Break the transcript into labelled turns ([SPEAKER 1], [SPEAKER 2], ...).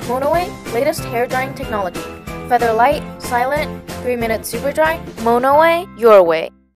[SPEAKER 1] Monoway, latest hair drying technology. Feather light, silent, 3-minute super dry. Monoway, your way.